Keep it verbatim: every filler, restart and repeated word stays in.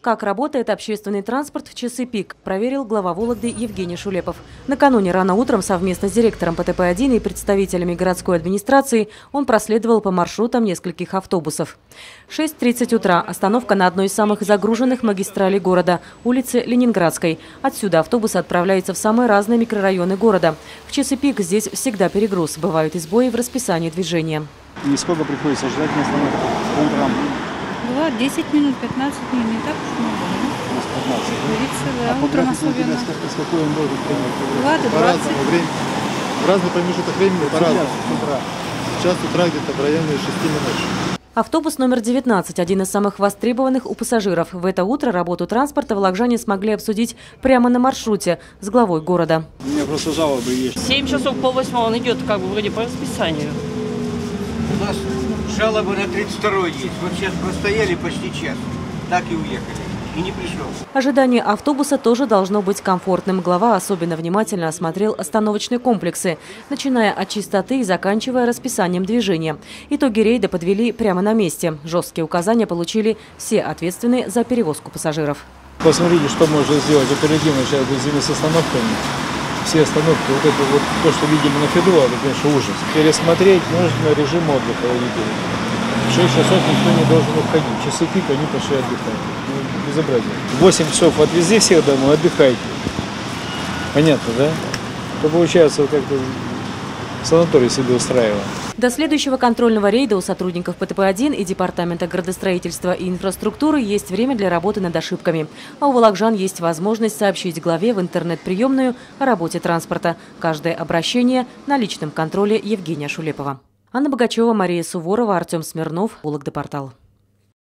Как работает общественный транспорт в часы пик, проверил глава Вологды Евгений Шулепов. Накануне рано утром совместно с директором Пэ Тэ Пэ один и представителями городской администрации он проследовал по маршрутам нескольких автобусов. шесть тридцать утра. Остановка на одной из самых загруженных магистралей города – улице Ленинградской. Отсюда автобусы отправляются в самые разные микрорайоны города. В часы пик здесь всегда перегруз. Бывают и сбои в расписании движения. И сколько приходится ждать на остановке утром? Бывает десять минут, пятнадцать минут, не так уж много. пятнадцать, да? Да, А утром особенно. С какой он может принять? Бывает и По-разному. Время. В разный промежуток времени по-разному. Сейчас с утра где-то в районе шести минут. Автобус номер девятнадцать – один из самых востребованных у пассажиров. В это утро работу транспорта волокжане смогли обсудить прямо на маршруте с главой города. У меня просто жалобы есть. семь часов полвосьмого он идет как бы вроде по расписанию. У нас жалобы на тридцать второй есть. Вот сейчас простояли почти час. Так и уехали. И не пришел. Ожидание автобуса тоже должно быть комфортным. Глава особенно внимательно осмотрел остановочные комплексы, начиная от чистоты и заканчивая расписанием движения. Итоги рейда подвели прямо на месте. Жесткие указания получили все ответственные за перевозку пассажиров. Посмотрите, что можно сделать оперативно сейчас с остановками. Все остановки, вот это вот то, что видели на Феду, это, конечно, ужас. Пересмотреть нужно режим отдыха водителей. В шесть часов никто не должен уходить. Часы пик, они пошли отдыхать. Ну, безобразие. В восемь часов отвезли всех домой, отдыхайте. Понятно, да? То получается, как-то санаторий себе устраивал. До следующего контрольного рейда у сотрудников Пэ Тэ Пэ один и Департамента градостроительства и инфраструктуры есть время для работы над ошибками. А у волокжан есть возможность сообщить главе в интернет-приемную о работе транспорта. Каждое обращение на личном контроле Евгения Шулепова. Анна Богачева, Мария Суворова, Артем Смирнов, Вологда Портал.